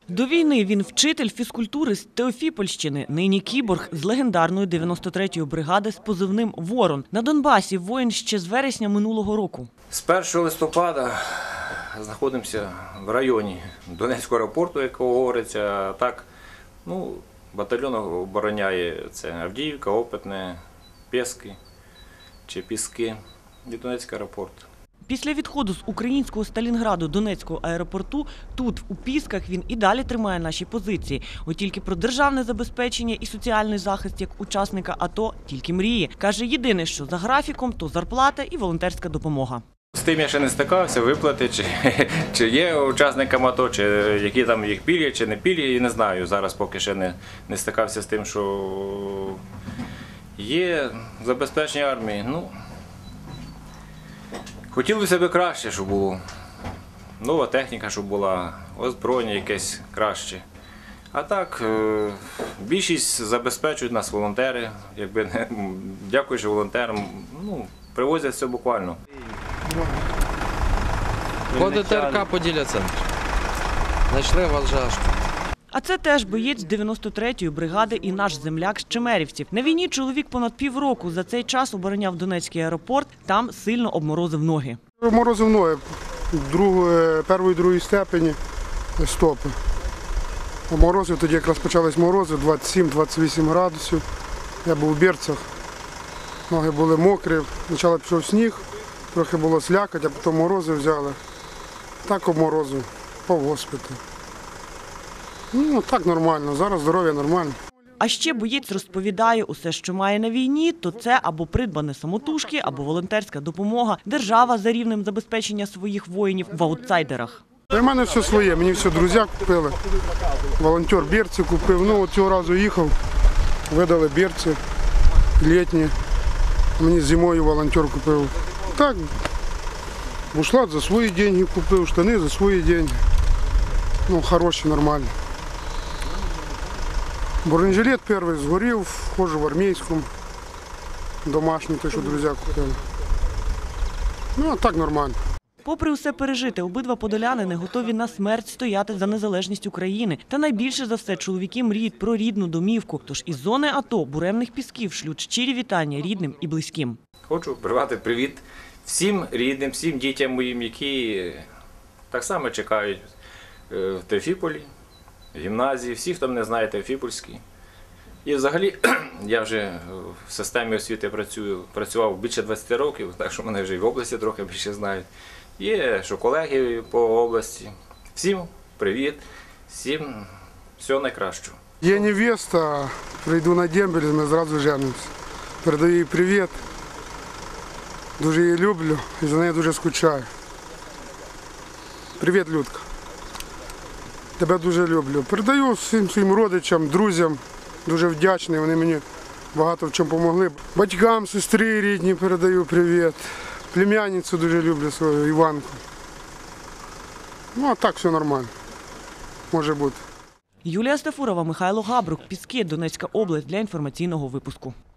До війни він вчитель фізкультури з Теофіпольщини, нині кіборг з легендарної 93-ї бригади з позивним «Ворон». На Донбасі воїн ще з вересня минулого року. З 1 листопада знаходимося в районі Донецького аеропорту, як говориться. Так, батальйон обороняє це Авдіївка, Опитне, Пєски чи Піски і Донецький аеропорт. Після відходу з українського Сталінграду Донецького аеропорту тут, у Пісках, він і далі тримає наші позиції. От тільки про державне забезпечення і соціальний захист як учасника АТО тільки мріє. Каже, єдине, що за графіком, то зарплата і волонтерська допомога. З тим я ще не стикався, виплати, чи є учасникам АТО, чи які там їх пільги, чи не пільги, і не знаю. Зараз поки ще не стикався з тим, що є забезпечення армії. Хотілося б краще, щоб було. Нова техніка, щоб була, озброєння якесь краще. А так, більшість забезпечують нас волонтери. Дякуючи волонтерам, привозять все буквально. По ДТРК поділяться. Знайшли вас жашку. А це теж боєць 93-ї бригади і наш земляк з Чемерівців. На війні чоловік понад півроку за цей час обороняв Донецький аеропорт, там сильно обморозив ноги. Морозив ноги першої, другої степені стопи. Обморозив, тоді якраз почались морози, 27-28 градусів. Я був у берцях, ноги були мокрі. Спочатку пішов сніг, трохи було слякоть, а потім морози взяли. Так обморозив, пав госпіталь. Так нормально, зараз здоров'я нормально. А ще боєць розповідає, усе, що має на війні, то це або придбане самотужки, або волонтерська допомога. Держава за рівнем забезпечення своїх воїнів в аутсайдерах. У мене все своє, мені все друзі купили. Волонтер берці купив. Цього разу їхав, видали берці літні. Мені зимою волонтер купив. Так, бушлат за свої гроші купив, штани за свої гроші. Хороші, нормальні. Бронежилет перший згорів, ходжу в армійському, домашній, те, що друзі купили. А так нормально. Попри усе пережите, обидва подолянини готові на смерть стояти за незалежність України. Та найбільше за все чоловіки мріють про рідну домівку. Тож із зони АТО буремних пісків шлють щирі вітання рідним і близьким. Хочу передати привіт всім рідним, всім дітям моїм, які так само чекають в Теофіполі, в гімназії, всі, хто мене знає, Теофіпольський. І взагалі я вже в системі освіти працював більше 20 років, так що мене вже і в області трохи більше знають. Є, що колеги по області. Всім привіт, всім всього найкращого. Є невеста, прийду на дембель, ми зразу женимося. Передаю їй привіт, дуже її люблю і за нею дуже скучаю. Привіт, Людка. Тебе дуже люблю. Передаю всім своїм родичам, друзям, дуже вдячний, вони мені багато в чому допомогли. Батькам, сестрі рідні передаю привіт. Племянницю дуже люблю свою, Іванку. А так все нормально, може бути. Юлія Стафурова, Михайло Габрук, Піски, Донецька область для інформаційного випуску.